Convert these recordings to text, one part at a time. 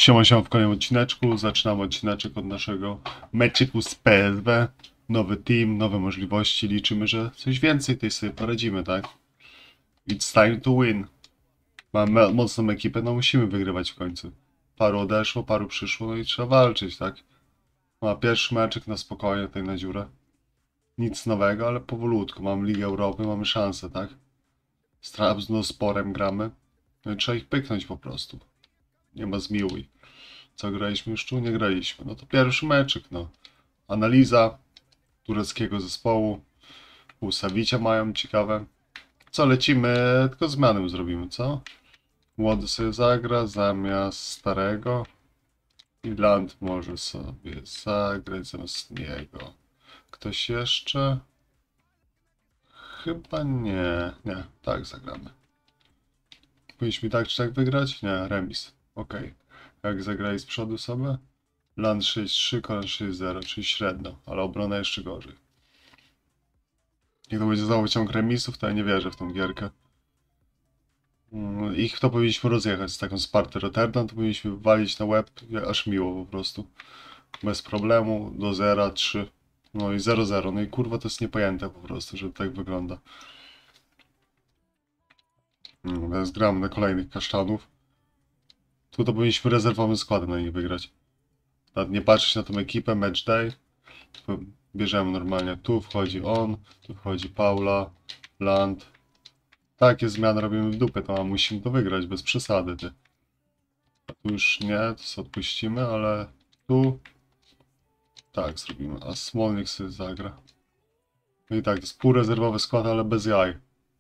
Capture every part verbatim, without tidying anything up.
Siema, siema w kolejnym odcineczku. Zaczynamy odcineczek od naszego meczyku z P S W. Nowy team, nowe możliwości. Liczymy, że coś więcej tej sobie poradzimy, tak? It's time to win. Mamy mocną ekipę, no musimy wygrywać w końcu. Paru odeszło, paru przyszło, no i trzeba walczyć, tak? Ma pierwszy meczek na spokojnie, tutaj na dziurę. Nic nowego, ale powolutku. Mamy Ligę Europy, mamy szansę, tak? Z Trabzonsporem gramy. No i trzeba ich pyknąć po prostu. Nie ma zmiłuj. Co graliśmy już tu? Nie graliśmy. No to pierwszy meczyk, no. Analiza tureckiego zespołu. Usawicia mają ciekawe. Co, lecimy? Tylko zmianę zrobimy, co? Młody sobie zagra zamiast starego. I Land może sobie zagrać zamiast niego. Ktoś jeszcze? Chyba nie. Nie, tak zagramy. Powinniśmy tak czy tak wygrać? Nie, remis. Okej. Okay. Jak zagrali z przodu sobie? Land sześć trzy, Kolan sześć zero, czyli średnio, ale obrona jeszcze gorzej. Jak to będzie znowu ciąg remisów, to ja nie wierzę w tą gierkę. Ich to powinniśmy rozjechać z taką Spartę Rotterdam, to powinniśmy walić na łeb, aż miło po prostu. Bez problemu, do zera, trzy, no i zero zero, no i kurwa to jest niepojęte po prostu, że tak wygląda. Teraz gramy na kolejnych kasztanów. Tu to powinniśmy rezerwowym składem na nich wygrać. Nawet nie patrzeć na tą ekipę, match day. Bierzemy normalnie, tu wchodzi on, tu wchodzi Paula, Land. Takie zmiany robimy w dupę, to musimy to wygrać, bez przesady, ty. A tu już nie, to sobie odpuścimy, ale tu tak zrobimy, a Smolnik sobie zagra. No i tak, to jest półrezerwowy skład, ale bez jaj.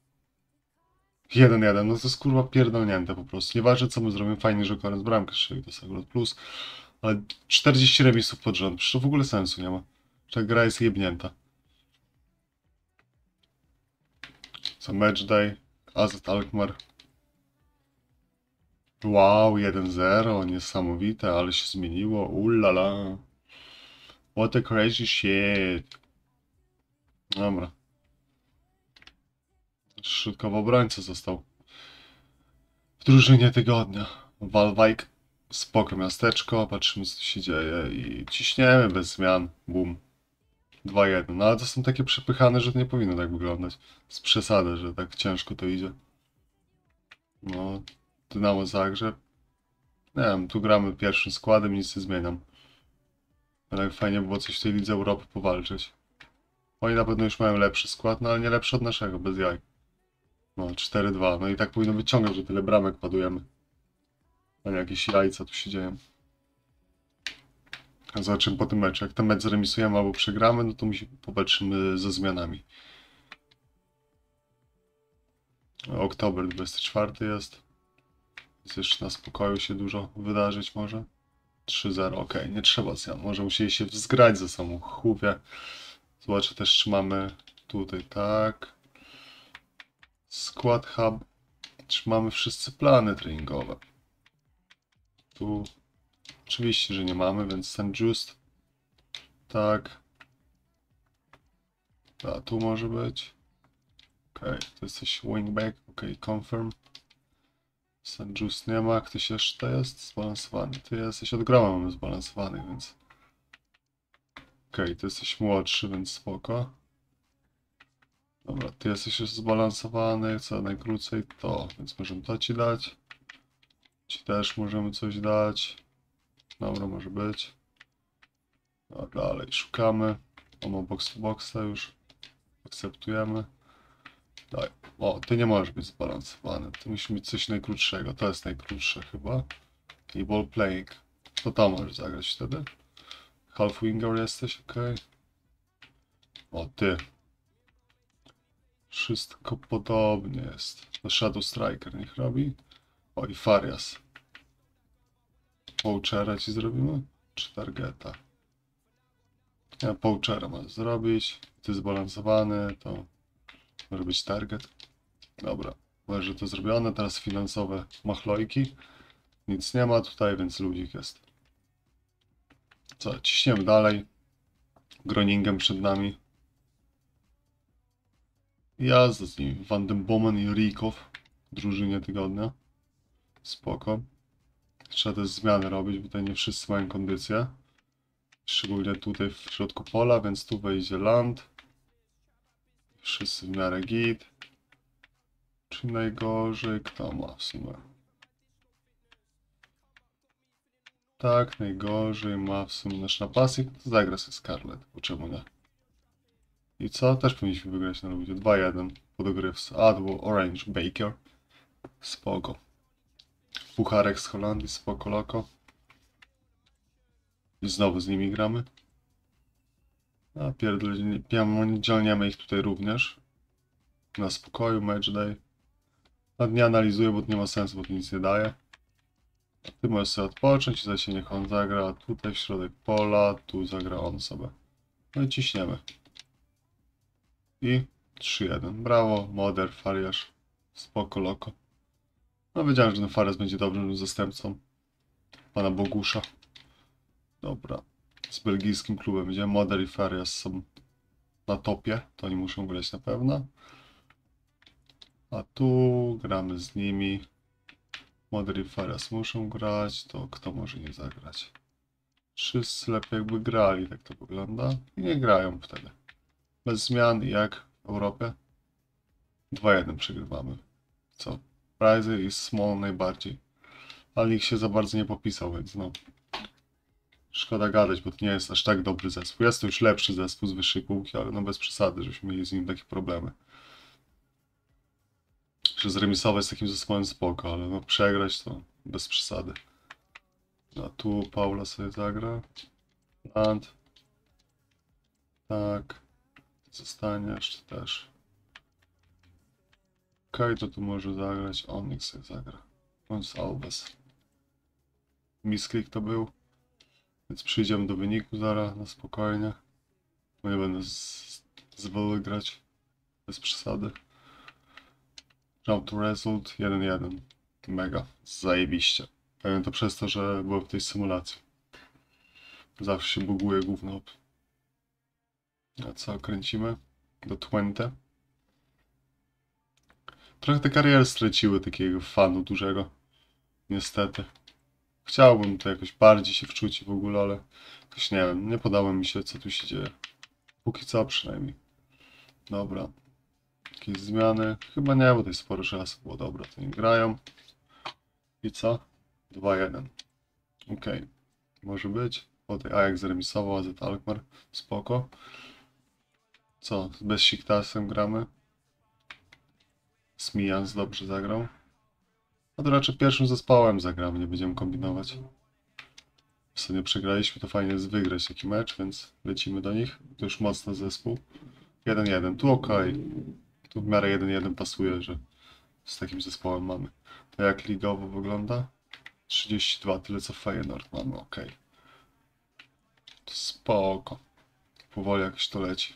jeden jeden, no to jest kurwa pierdolnięte po prostu. Nieważne co my zrobimy, fajnie, że koniec bramkę strzeli, to jest akurat plus. Ale czterdzieści remisów pod rząd, przecież to w ogóle sensu nie ma. Ta gra jest jebnięta. Co match day, A Z Alkmaar. Wow, jeden zero, niesamowite, ale się zmieniło, ulala. What a crazy shit. Dobra. Środkowy obrońca został w drużynie tygodnia. Walwajk, spoko miasteczko, patrzymy co tu się dzieje i ciśniemy bez zmian. Boom. dwa jeden. No ale to są takie przepychane, że to nie powinno tak wyglądać. Z przesady, że tak ciężko to idzie. No, Dynamo Zagrzeb. Nie wiem, tu gramy pierwszym składem, nic nie zmieniam. Ale fajnie było coś w tej Lidze Europy powalczyć. Oni na pewno już mają lepszy skład, no ale nie lepszy od naszego, bez jaj. No, cztery dwa. No i tak powinno być ciągle, że tyle bramek ładujemy. A nie jakieś jajca tu się dzieją. A zobaczymy po tym meczu. Jak ten mecz zremisujemy albo przegramy, no to musimy popatrzymy ze zmianami. Oktober dwudziesty czwarty jest. Więc jeszcze na spokoju się dużo wydarzyć może. trzy zero, ok, nie trzeba zmian. Może musieli się wzgrać ze sobą. Chłopie. Zobaczę też, czy mamy tutaj tak. Skład hub. Czy mamy wszyscy plany treningowe? Tu oczywiście, że nie mamy, więc ten just. Tak. A tu może być. Ok, to jesteś wingback. Ok, confirm. Ten just nie ma. Ktoś jeszcze jest zbalansowany. Ty jesteś od groma, mamy zbalansowany, więc. Ok, ty jesteś młodszy, więc spoko. Dobra, ty jesteś już zbalansowany, co najkrócej to, więc możemy to ci dać. Ci też możemy coś dać. Dobra, może być. No dalej, szukamy. Ono box to boxa już. Akceptujemy. Daj. O, ty nie możesz być zbalansowany. Ty musisz mieć coś najkrótszego. To jest najkrótsze chyba. I ball playing. To tam możesz zagrać wtedy. Half winger jesteś, ok. O, ty. Wszystko podobnie jest. To Shadow Striker niech robi. O, i Farias. Poachera ci zrobimy? Czy targeta? Ja Poachera masz zrobić. Ty zbalansowany, to może być target. Dobra, może to zrobione. Teraz finansowe machlojki. Nic nie ma tutaj, więc ludzik jest. Co, ciśniemy dalej. Groningem przed nami. Jazda z nimi. Van den Bomen i Rikow w drużynie tygodnia. Spoko. Trzeba też zmiany robić, bo tutaj nie wszyscy mają kondycję. Szczególnie tutaj w środku pola, więc tu wejdzie land. Wszyscy w miarę git. Czy najgorzej kto ma w sumie? Tak, najgorzej ma w sumie nasz napastnik. To zagra sobie Scarlet, bo czemu nie? I co? Też powinniśmy wygrać na ludzie. dwa jeden. Podogrywce. A, to był Orange Baker. Spoko. Pucharek z Holandii, spoko loko. I znowu z nimi gramy. A pierdzielniemy ich tutaj również. Na spokoju, matchday. Na dnie analizuję, bo to nie ma sensu, bo to nic nie daje. A ty możesz sobie odpocząć i za się niech on zagra. Tutaj w środek pola, tu zagra on sobie. No i ciśniemy. I trzy jeden. Brawo, Moder, Fariasz. Spoko loko. No wiedziałem, że ten Fariasz będzie dobrym zastępcą pana Bogusza. Dobra. Z belgijskim klubem będzie Moder i Farias są na topie. To oni muszą grać na pewno. A tu gramy z nimi. Moder i Farias muszą grać. To kto może nie zagrać? Wszyscy lepiej jakby grali, tak to wygląda. I nie grają wtedy. Bez zmian jak w Europie. dwa jeden przegrywamy. Co? Prize i Small najbardziej. Ale nikt się za bardzo nie popisał, więc no. Szkoda gadać, bo to nie jest aż tak dobry zespół. Jest to już lepszy zespół z wyższej półki, ale no bez przesady, żebyśmy mieli z nim takie problemy. Że zremisować z takim zespołem spoko, ale no przegrać to bez przesady. A tu Paula sobie zagra. Land. Tak. Zostaniesz też. Okej, to tu może zagrać. On niech sobie zagra. Gonçalves. Misklik to był. Więc przyjdziemy do wyniku zaraz na spokojnie. Bo nie będę z, z wolny grać. Bez przesady. Jump to result jeden jeden. Mega. Zajebiście. Pewnie to przez to, że byłem w tej symulacji. Zawsze się buguje gówno. A co, kręcimy? Do dwudziestego. Trochę te kariery straciły takiego fanu dużego. Niestety. Chciałbym to jakoś bardziej się wczuć w ogóle, ale jakoś nie wiem, nie podoba mi się, co tu się dzieje. Póki co przynajmniej. Dobra. Jakieś zmiany? Chyba nie, bo tutaj sporo czasu było. Dobra, to nie grają. I co? dwa jeden. Okej. Okay. Może być. O, tej Ajax zremisował, A Z Alkmaar. Spoko. Co? Z Besiktasem gramy. Smijans dobrze zagrał. No to raczej pierwszym zespołem zagramy, nie będziemy kombinować. W sumie przegraliśmy, to fajnie jest wygrać taki mecz, więc lecimy do nich. To już mocny zespół. jeden jeden. Tu ok. Tu w miarę jeden jeden pasuje, że z takim zespołem mamy. To jak ligowo wygląda? trzydzieści dwa, tyle co Feyenoord mamy, ok. To spoko. Powoli jakoś to leci.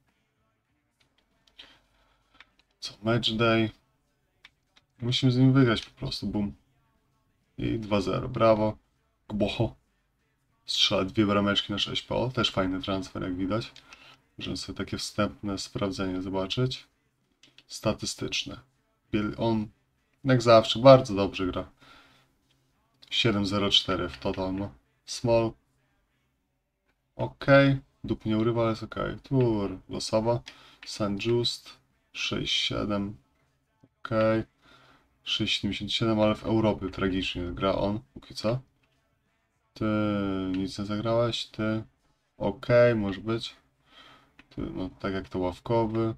Co? Matchday. Musimy z nim wygrać po prostu, bum. I dwa zero, brawo. Gboho. Strzela dwie brameczki na sześć P O. Też fajny transfer, jak widać. Możemy sobie takie wstępne sprawdzenie zobaczyć. Statystyczne. On, jak zawsze, bardzo dobrze gra. siedem zero cztery w total, no. Small. Ok. Dup nie urywa, ale jest ok. Tur losowa. Saint Just. sześć siedem. Ok. sześć siedemdziesiąt siedem, ale w Europie tragicznie gra on, póki co. Ty nic nie zagrałeś, ty. Ok, może być. Ty, no tak jak to ławkowy.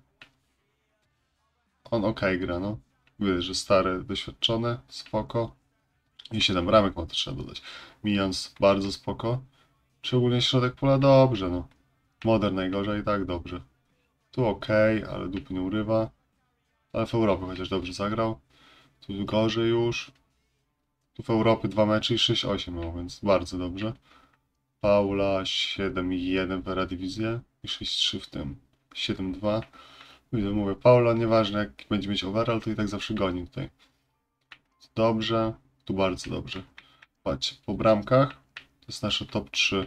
On ok gra, no. Widać, że stary, doświadczony, spoko. I siedem bramek ma, to trzeba dodać. Minions bardzo spoko. Czy ogólnie środek pola dobrze, no. Modern najgorzej, tak dobrze. Tu ok, ale dupy nie urywa. Ale w Europie chociaż dobrze zagrał. Tu gorzej już. Tu w Europie dwa mecze i sześć osiem miał, więc bardzo dobrze. Paula siedem jeden w Eredivisie i sześć trzy w tym. siedem dwa. Widzę, mówię, Paula, nieważne jak będzie mieć overall, to i tak zawsze goni tutaj. Dobrze, tu bardzo dobrze. Patrzcie, po bramkach to jest nasze top trzy.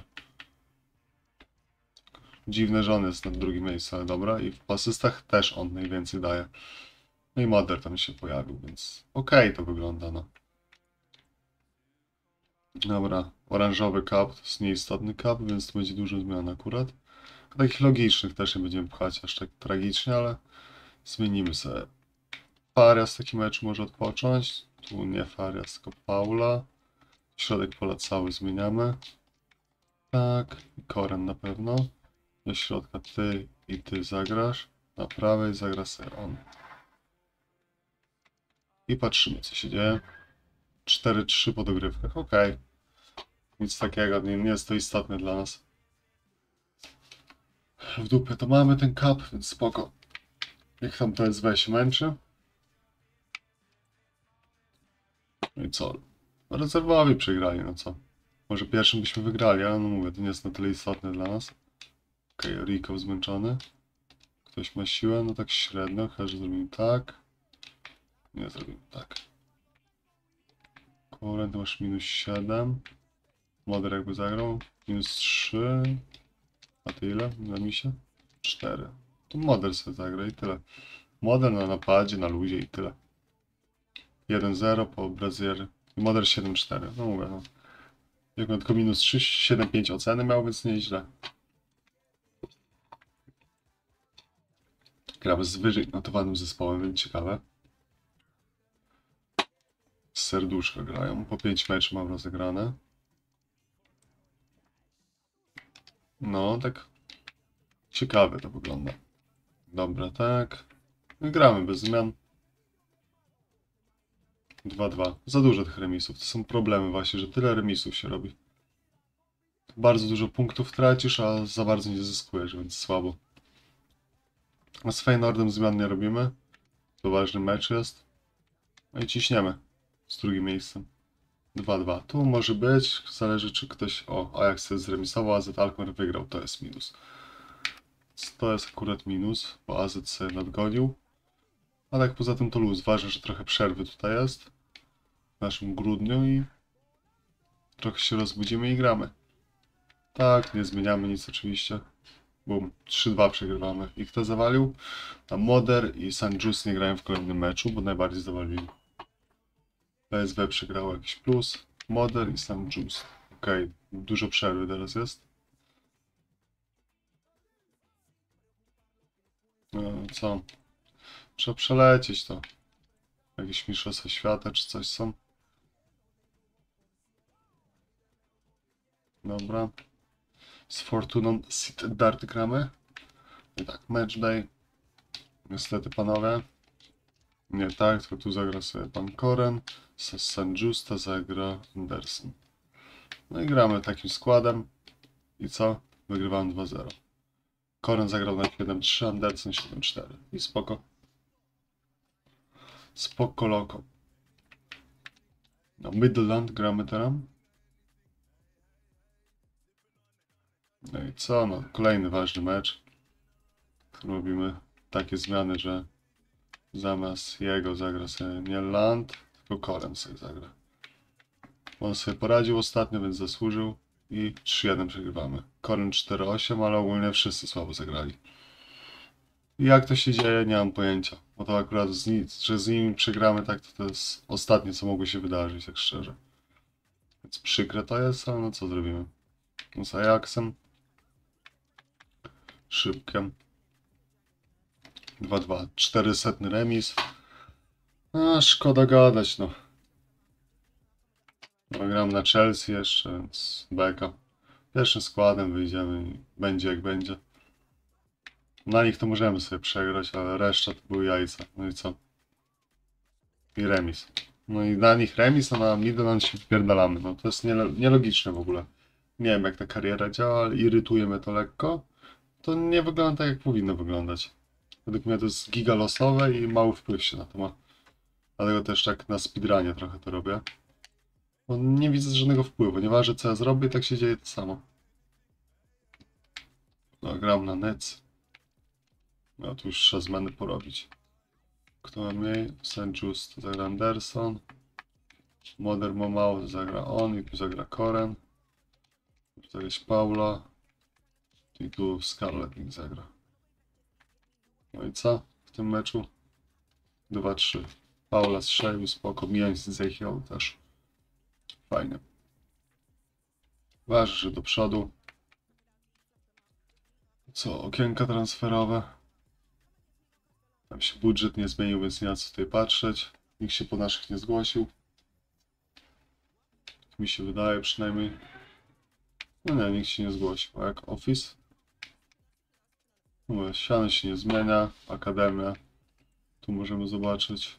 Dziwne, że on jest na drugim miejscu, ale dobra. I w asystach też on najwięcej daje. No i Moder tam się pojawił, więc okej okay to wygląda, no. Dobra, oranżowy cup to jest nieistotny cup, więc to będzie dużo zmian akurat. Takich logicznych też nie będziemy pchać aż tak tragicznie, ale zmienimy sobie. Farias taki mecz może odpocząć. Tu nie Farias, tylko Paula. Środek pola cały zmieniamy. Tak, i Koren na pewno. Do środka ty i ty zagrasz. Na prawej zagra sobie on. I patrzymy, co się dzieje. cztery trzy po dogrywkach, ok. Nic takiego, nie, nie jest to istotne dla nas. W dupie to mamy ten cup, więc spoko. Jak tam to S W się męczy. No i co? Rezerwowi przegrali, no co? Może pierwszym byśmy wygrali, ale no mówię, to nie jest na tyle istotne dla nas. Okej, okay, Rico zmęczony. Ktoś ma siłę, no tak średnio, chyba że zrobimy tak. Nie zrobimy tak. Koren, to masz minus siedem. Moder jakby zagrał. Minus trzy. A ty ile? Na misie? cztery. To Moder sobie zagra i tyle. Moder na napadzie, na luzie i tyle. jeden zero po Brazier. I Moder siedem cztery. No mówię, no. Jak on tylko minus trzy, siedem pięć oceny miał, więc nieźle. Gramy z wyżej notowanym zespołem, więc ciekawe. Z serduszka grają. Po pięć meczy mam rozegrane. No, tak ciekawe to wygląda. Dobra, tak. Gramy bez zmian. dwa dwa. Za dużo tych remisów. To są problemy właśnie, że tyle remisów się robi. Bardzo dużo punktów tracisz, a za bardzo nie zyskujesz, więc słabo. A z Feyenoordem zmian nie robimy. To ważny mecz jest. No i ciśniemy z drugim miejscem. dwa dwa. Tu może być, zależy czy ktoś... O, Ajax jest zremisował, A Z Alkmaar wygrał, to jest minus. To jest akurat minus, bo A Z sobie nadgonił. A tak poza tym to luz. Ważne, że trochę przerwy tutaj jest. W naszym grudniu i... Trochę się rozbudzimy i gramy. Tak, nie zmieniamy nic oczywiście. Bum, trzy dwa przegrywamy. I kto zawalił? A Moder i San Just nie grają w kolejnym meczu, bo najbardziej zawalili. P S W przegrało jakiś plus. Moder i San Just. Ok, dużo przerwy teraz jest. No co? Trzeba przelecieć to. Jakieś mistrzostwa świata czy coś są. Dobra. Z Fortuną Sit Dart gramy. I tak, match day. Niestety panowie. Nie tak, tylko tu zagra sobie pan Koren. Z San Justa zagra Anderson. No i gramy takim składem. I co? Wygrywamy dwa zero. Koren zagrał na siedem trzy, Anderson siedem cztery. I spoko. Spoko loko. No, Midland gramy teraz. No i co? No, kolejny ważny mecz. Robimy takie zmiany, że zamiast jego zagra sobie nie Land, tylko Koren sobie zagra. On sobie poradził ostatnio, więc zasłużył. I trzy jeden przegrywamy. Koren cztery osiem, ale ogólnie wszyscy słabo zagrali. I jak to się dzieje, nie mam pojęcia. Bo to akurat, z ni że z nimi przegramy, tak to, to jest ostatnie, co mogło się wydarzyć, tak szczerze. Więc przykre to jest, ale no co zrobimy? No z Ajaxem. Szybkiem. dwa dwa. czterysetny remis. A, szkoda gadać, no. no. Gram na Chelsea jeszcze, więc beka. Pierwszym składem wyjdziemy i będzie jak będzie. Na nich to możemy sobie przegrać, ale reszta to były jajca. No i co? I remis. No i na nich remis, a na Midland się wpierdalamy. No to jest nielogiczne w ogóle. Nie wiem jak ta kariera działa, ale irytuje mnie to lekko. To nie wygląda tak jak powinno wyglądać. Według mnie to jest giga losowe i mały wpływ się na to ma. Dlatego też tak na speedrunie trochę to robię. Bo nie widzę żadnego wpływu. Nieważne co ja zrobię, tak się dzieje to samo. No, gram na Nets. No tu już trzeba zmiany porobić. Kto ma mniej? Saint Just zagra Anderson. Moder ma mało, zagra on i tu zagra Koren. Tu zagrać Paula. I tu Scarlett niech zagra. No i co w tym meczu? dwa trzy. Paula strzelił, spoko. Mijańc Zechiel też. Fajnie. Ważne, że do przodu. Co, okienka transferowe. Tam się budżet nie zmienił, więc nie ma co tutaj patrzeć. Nikt się po naszych nie zgłosił. Mi się wydaje przynajmniej. No nie, nikt się nie zgłosił. A jak Office? No, ściana się nie zmienia. Akademia. Tu możemy zobaczyć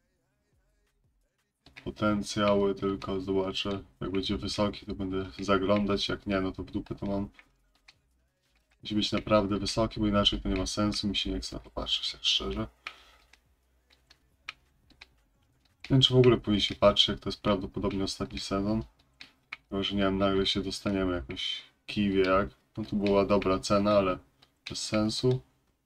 potencjały, tylko zobaczę. Jak będzie wysoki, to będę zaglądać. Jak nie, no to w dupę to mam. Musi być naprawdę wysoki, bo inaczej to nie ma sensu. Mi się nie chce na to patrzeć, tak szczerze. Nie wiem, czy w ogóle powinniśmy patrzeć, jak to jest prawdopodobnie ostatni sezon. Chyba, że nie wiem, nagle się dostaniemy jakoś kij wie jak. No tu była dobra cena, ale bez sensu.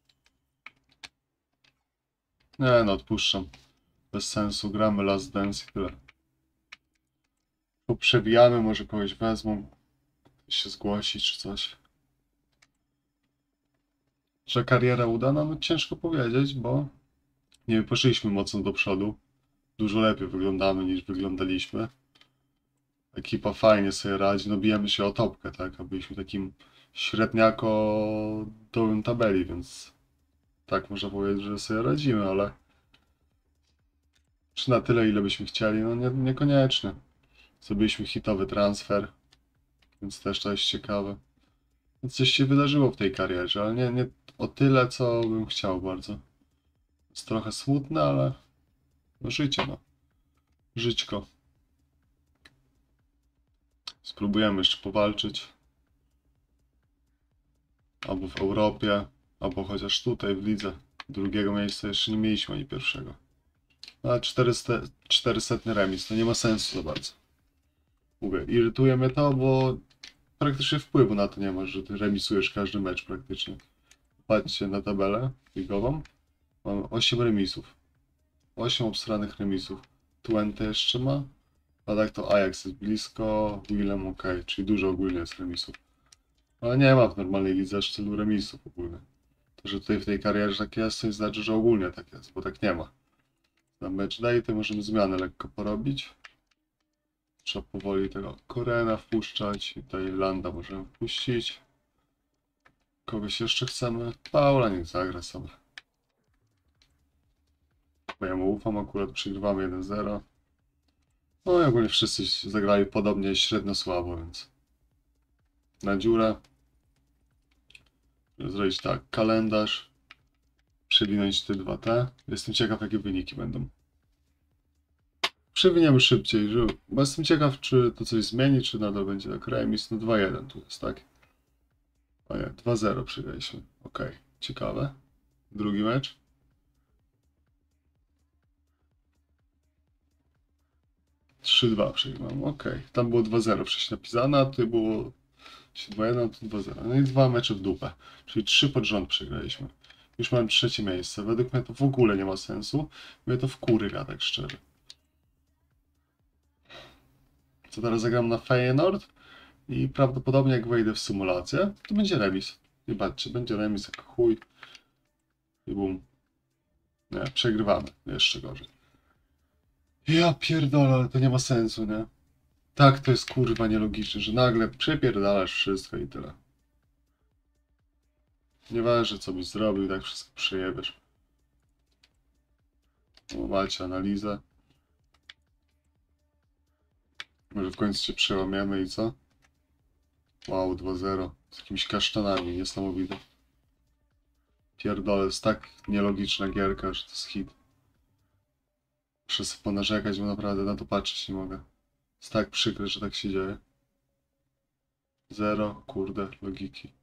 Nie no, odpuszczam. Bez sensu, gramy Last Dance i tyle. Poprzewijamy, może kogoś wezmą. Ktoś się zgłosi czy coś. Że kariera udana? No ciężko powiedzieć, bo nie poszliśmy mocno do przodu. Dużo lepiej wyglądamy niż wyglądaliśmy. Ekipa fajnie sobie radzi, no bijemy się o topkę, tak? A byliśmy takim średniako dołem tabeli, więc tak można powiedzieć, że sobie radzimy, ale czy na tyle, ile byśmy chcieli? No nie, niekoniecznie. Zrobiliśmy hitowy transfer, więc też to jest ciekawe. Więc coś się wydarzyło w tej karierze, ale nie, nie o tyle, co bym chciał bardzo. Jest trochę smutne, ale no życie, no. Żyćko. Spróbujemy jeszcze powalczyć. Albo w Europie, albo chociaż tutaj w lidze. Drugiego miejsca jeszcze nie mieliśmy, ani pierwszego. A czterysta, czterysetny remis, to nie ma sensu za bardzo. Mówię, irytuje mnie to, bo praktycznie wpływu na to nie masz, że ty remisujesz każdy mecz praktycznie. Patrzcie na tabelę ligową. Mamy osiem remisów. osiem obsranych remisów. Twente jeszcze ma. A tak to Ajax jest blisko, Willem ok, czyli dużo ogólnie jest remisów. Ale nie ma w normalnej lidze aż tylu remisów ogólnie. To, że tutaj w tej karierze tak jest, to znaczy, że ogólnie tak jest, bo tak nie ma. Na mecz day to możemy zmianę lekko porobić. Trzeba powoli tego Korena wpuszczać. I tutaj Landa możemy wpuścić. Kogoś jeszcze chcemy? Paula niech zagra sobie. Bo ja mu ufam, akurat przegrywamy jeden zero. No i ogólnie wszyscy zagrali podobnie średnio słabo, więc na dziurę. Zrobić tak, kalendarz. Przewinąć te dwa T. Jestem ciekaw, jakie wyniki będą. Przewiniemy szybciej, że... bo jestem ciekaw, czy to coś zmieni, czy nadal będzie tak remis. No dwa jeden tu jest, tak? O nie, dwa zero przegraliśmy. Ok, ciekawe. Drugi mecz. trzy dwa przegrałem, ok. Tam było dwa zero wcześniej napisane, a tutaj było dwa jeden, to dwa zero. No i dwa mecze w dupę. Czyli trzy pod rząd przegraliśmy. Już mam trzecie miejsce. Według mnie to w ogóle nie ma sensu. Mnie to wkurwia, tak szczerze. Co teraz zagram na Feyenoord i prawdopodobnie jak wejdę w symulację, to będzie remis. I patrzcie, będzie remis jak chuj. I bum. Nie, przegrywamy. Jeszcze gorzej. Ja pierdolę, ale to nie ma sensu, nie? Tak to jest kurwa nielogiczne, że nagle przepierdalasz wszystko i tyle. Nieważne co byś zrobił, tak wszystko przejebiesz. No, macie analizę. Może w końcu się przełamiemy i co? Wow, dwa zero. Z jakimiś kasztanami, niesamowite. Pierdolę, jest tak nielogiczna gierka, że to jest hit. Muszę sobie ponarzekać, bo naprawdę na to patrzeć nie mogę. Jest tak przykre, że tak się dzieje. Zero, kurde, logiki.